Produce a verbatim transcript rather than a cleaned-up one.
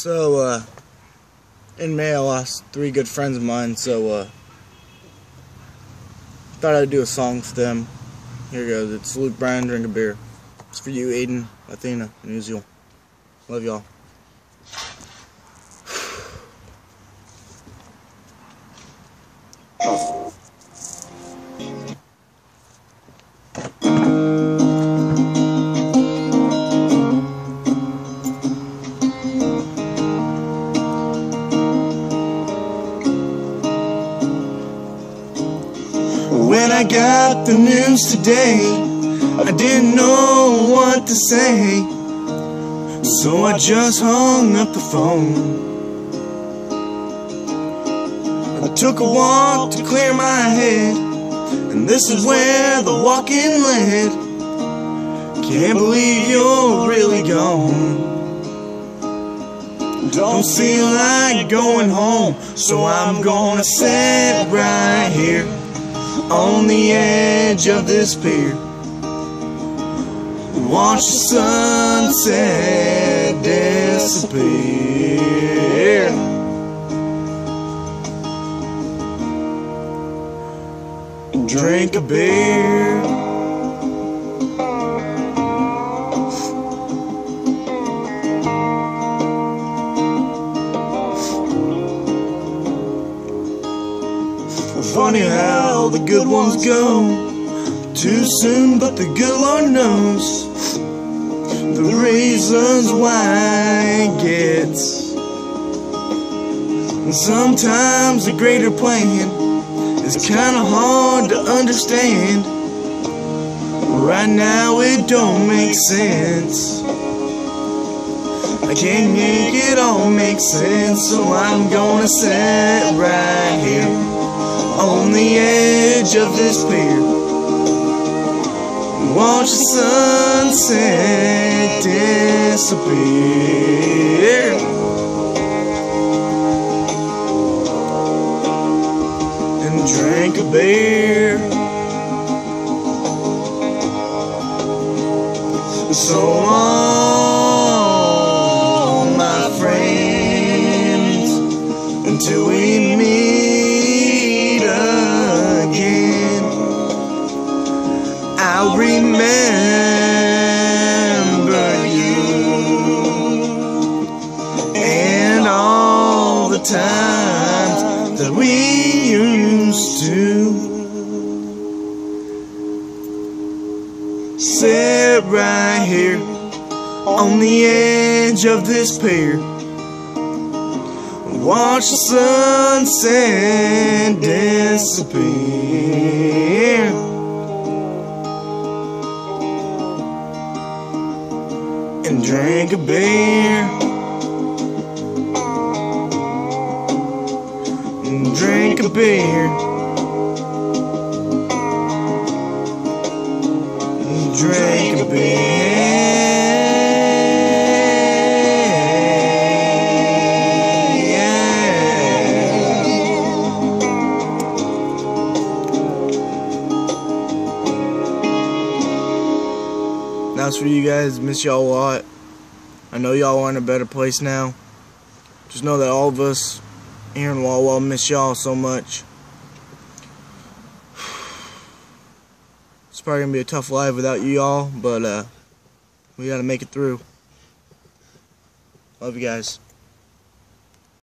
So, uh, in May I lost three good friends of mine, so, uh, thought I'd do a song for them. Here goes. It's Luke, Brian, Drink a Beer. It's for you, Aidan, Athena, and Uziel. Love y'all. When I got the news today, I didn't know what to say, so I just hung up the phone. I took a walk to clear my head, and this is where the walking led. Can't believe you're really gone. Don't feel like going home, so I'm gonna sit right here on the edge of this pier, watch the sunset disappear. Drink a beer. Funny how the good ones go too soon, but the good Lord knows the reasons why it gets. And sometimes the greater plan is kinda hard to understand. Right now it don't make sense. I can't make it all make sense, so I'm gonna sit right here on the edge of this pier, watch the sunset disappear, and drink a beer. So long, my friends, until we meet again. I'll remember you and all the times that we used to sit right here on the edge of this pier, watch the sunset disappear, and drink a beer, and drink a beer, and drink a beer. That's for you guys. Miss y'all a lot. I know y'all are in a better place now. Just know that all of us here in Walla Walla miss y'all so much. It's probably gonna be a tough life without you all, but uh, we gotta make it through. Love you guys.